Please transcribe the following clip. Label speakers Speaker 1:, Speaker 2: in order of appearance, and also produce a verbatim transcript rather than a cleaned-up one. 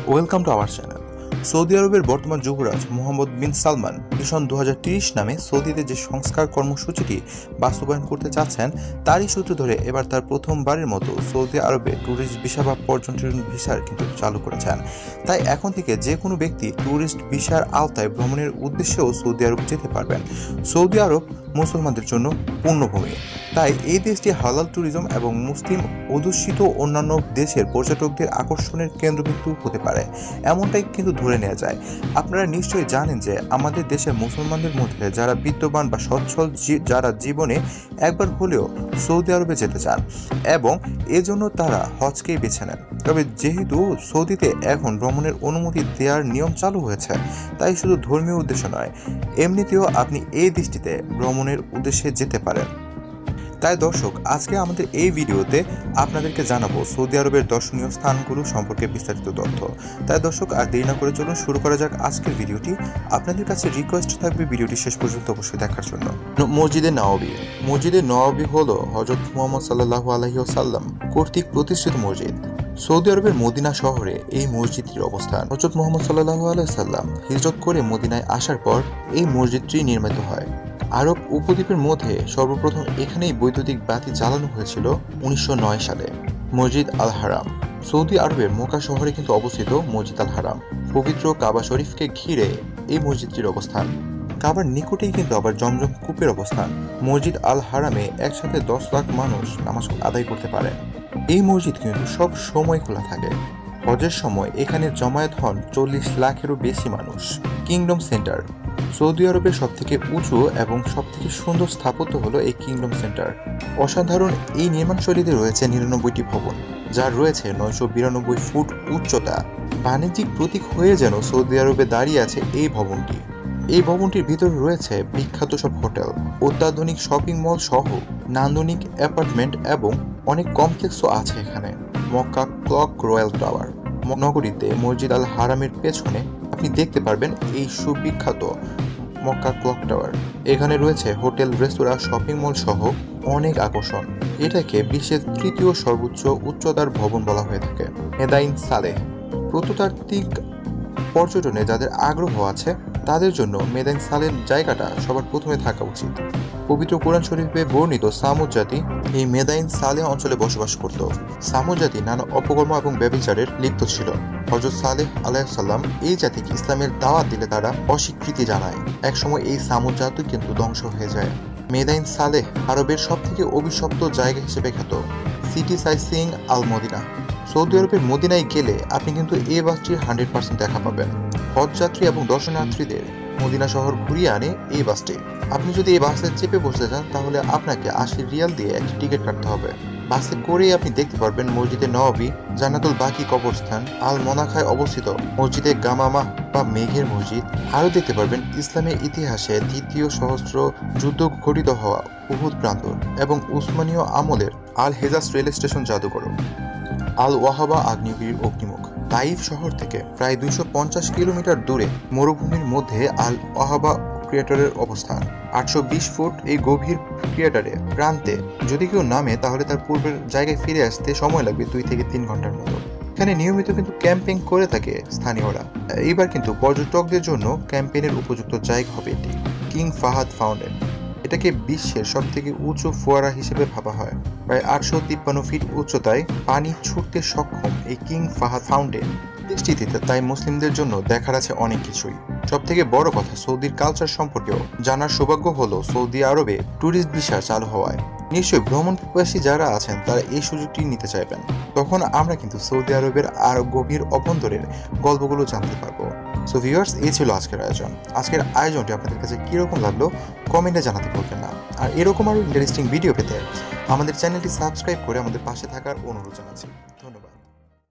Speaker 1: Welcome to our channel. Saudi আরবের বর্তমান যুবরাজ মোহাম্মদ বিন সালমান মিশন দু হাজার তিরিশ নামে সৌদিতে যে সংস্কার কর্মসূচিটি বাস্তবায়ন করতে চাচ্ছেন, তারই সূত্র ধরে এবার তার প্রথমবারের মতো সৌদি আরবে ট্যুরিস্ট ভিসা বা পর্যটন ভিসার কিন্তু চালু করেছেন। তাই এখন থেকে যে কোনো ব্যক্তি ট্যুরিস্ট ভিসার আওতায় ভ্রমণের উদ্দেশ্যেও সৌদি আরব যেতে পারবেন। সৌদি আরব মুসলমানদের জন্য পূর্ণভূমি, তাই এই দেশটি হালাল ট্যুরিজম এবং মুসলিম অধ্যুষিত অন্যান্য দেশের পর্যটকদের আকর্ষণের কেন্দ্রবিন্দু হতে পারে, এমনটাই কিন্তু ধরে নেওয়া যায়। আপনারা নিশ্চয়ই জানেন যে আমাদের দেশের মুসলমানদের মধ্যে যারা বিদ্যমান বা সচ্ছল, যারা জীবনে একবার হলেও সৌদি আরবে যেতে চান এবং এজন্য তারা হজকেই বেছে নেন। তবে যেহেতু সৌদিতে এখন ভ্রমণের অনুমতি দেওয়ার নিয়ম চালু হয়েছে, তাই শুধু ধর্মীয় উদ্দেশ্য নয়, এমনিতেও আপনি এই দেশটিতে ভ্রমণের উদ্দেশ্যে যেতে পারেন। তাই দর্শক, আজকে আমাদের এই ভিডিওতে আপনাদেরকে জানাবো সৌদি আরবের দর্শনীয় স্থানগুলো সম্পর্কে বিস্তারিত তথ্য। তাই দর্শক, আর দেরি না করে চলুন শুরু করা যাক আজকের ভিডিওটি। আপনাদের কাছে রিকোয়েস্ট থাকবে ভিডিওটি শেষ পর্যন্ত অবশ্যই দেখার জন্য। মসজিদে নববী। মসজিদে নববী হলো হযরত মুহাম্মদ সাল্লাল্লাহু আলাইহি ওয়াসাল্লাম কর্তৃক প্রতিষ্ঠিত মসজিদ। সৌদি আরবের মদিনা শহরে এই মসজিদটির অবস্থান। হযরত মুহাম্মদ সাল্লাল্লাহু আলাইহি ওয়াসাল্লাম হিজরত করে মদিনায় আসার পর এই মসজিদটি নির্মিত হয়। আরব উপদ্বীপের মধ্যে সর্বপ্রথম এখানেই বৈদ্যুতিক বাতি জ্বালানো হয়েছিল উনিশশো নয় সালে। মসজিদ আল হারাম। সৌদি আরবের মক্কা শহরে কিন্তু অবস্থিত মসজিদ আল হারাম। পবিত্র কাবা শরীফকে ঘিরে এই মসজিদটির অবস্থান। কাবার নিকটেই কিন্তু আবার জমজম কূপের অবস্থান। মসজিদ আল হারামে একসাথে দশ লাখ মানুষ নামাজ আদায় করতে পারে। এই মসজিদ কিন্তু সব সময় খোলা থাকে। হজের সময় এখানে জমায়েত হন চল্লিশ লাখেরও বেশি মানুষ। Kingdom centre. সৌদি আরবের সবথেকে উঁচু এবং সবথেকে সুন্দর স্থাপত্য হলো এই কিংডম সেন্টার। অসাধারণ এই নির্মাণশৈলীতে রয়েছে নিরানব্বইটি ভবন, যার রয়েছে নয়শো বিরানব্বই ফুট উচ্চতা। বাণিজ্যিক প্রতীক হয়ে যেন সৌদি আরবে দাঁড়িয়ে আছে এই ভবনটি। এই ভবনটির ভিতরে রয়েছে বিখ্যাত সব হোটেল, অত্যাধুনিক শপিং মল সহ নান্দনিক অ্যাপার্টমেন্ট এবং অনেক কমপ্লেক্সও আছে এখানে। Mecca clock royal tower. নগরীতে মসজিদ আল হারামের পেছনে আপনি দেখতে পারবেন এই সুবিখ্যাত মক্কা ক্লক টাওয়ার। এখানে রয়েছে হোটেল, রেস্তোরাঁ, শপিং মল সহ অনেক আকর্ষণ। এটাকে বিশ্বের তৃতীয় সর্বোচ্চ উচ্চতার ভবন বলা হয়ে থাকে। মেদাইন সালেহ। প্রত্নতাত্ত্বিক পর্যটনে যাদের আগ্রহ আছে তাদের জন্য মেদাইন সালেহ জায়গাটা সবার প্রথমে থাকা উচিত। পবিত্র কোরআন শরীফে বর্ণিত সামুদ জাতি এই মেদাইন সালেহ অঞ্চলে বসবাস করত। সামুদ জাতি নানা অপকর্ম এবং ব্যভিচারের লিপ্ত ছিল। হযরত সালেহ আলাইহিস সালাম এই জাতিকে ইসলামের দাওয়াত দিলে তারা অস্বীকৃতি জানায়। একসময় এই সামুদ জাতি কিন্তু ধ্বংস হয়ে যায়। মেদাইন সালেহ আরবের সব থেকে অভিশপ্ত জায়গা হিসেবে খ্যাত। City sightseeing Al Madina. Saudi আরবের মদিনায় গেলে আপনি কিন্তু এই বাসটির হান্ড্রেড পার্সেন্ট দেখা পাবেন। হজযাত্রী এবং দর্শনার্থীদের মদিনা শহর ঘুরিয়ে আনে এই বাসটি। আপনি যদি এই বাসে চেপে বসতে চান তাহলে আপনাকে আশি রিয়াল দিয়ে একটি টিকিট কাটতে হবে। বাসে করেই আপনি দেখতে পারবেন মসজিদে নববী, জান্নাতুল বাকি কবরস্থান, আল মোনাখায় অবস্থিত মসজিদে গামামা বা মেঘের মসজিদ। আরও দেখতে পারবেন ইসলামের ইতিহাসে দ্বিতীয় সহস্র যুদ্ধ ঘটিত হওয়া উহুদ প্রান্তর এবং উসমানীয় আমলের আল হেজাজ রেল স্টেশন জাদুঘর। আল ওয়াহাবা আগ্নেয়গিরির অগ্নিমুখ। তাইফ শহর থেকে প্রায় দুইশো পঞ্চাশ কিলোমিটার দূরে মরুভূমির মধ্যে আল ওয়াহাবা ক্রিয়েটারের অবস্থান। আটশো বিশ ফুট এই গভীর ক্রিয়েটারে প্রান্তে যদি কেউ নামে তাহলে তার পূর্বের জায়গায় ফিরে আসতে সময় লাগবে দুই থেকে তিন ঘন্টার মতো। এখানে নিয়মিত কিন্তু ক্যাম্পিং করে থাকে স্থানীয়রা। এইবার কিন্তু পর্যটকদের জন্য ক্যাম্পেইনের উপযুক্ত জায়গা হবে এটি। King Fahad Fountain. এটাকে বিশ্বের সব থেকে উঁচু ফোয়ারা হিসেবে ভাবা হয়। প্রায় আটশো তিপ্পান্ন ফিট উচ্চতায় পানি ছুটতে সক্ষম এই কিং ফাহাদ ফাউন্টেন দেশটিতে তাই মুসলিমদের জন্য দেখার আছে অনেক কিছুই। সব থেকে বড় কথা, সৌদির কালচার সম্পর্কেও জানার সৌভাগ্য হলো সৌদি আরবে ট্যুরিস্ট ভিসা চালু হওয়ায়। নিশ্চয়ই ভ্রমণ পিপাসী যারা আছেন তারা এই সুযোগটি নিতে চাইবেন। তখন আমরা কিন্তু সৌদি আরবের আরো গভীর অভ্যন্তরের গল্পগুলো জানতে পারবো। সো ভিউয়ার্স, এই ছিল আজকের আয়োজন। আজকের আয়োজনটি আপনাদের কাছে কীরকম লাগলো কমেন্টে জানাতে ভুলবেন না। আর এরকম আরও ইন্টারেস্টিং ভিডিও পেতে আমাদের চ্যানেলটি সাবস্ক্রাইব করে আমাদের পাশে থাকার অনুরোধ জানাচ্ছি।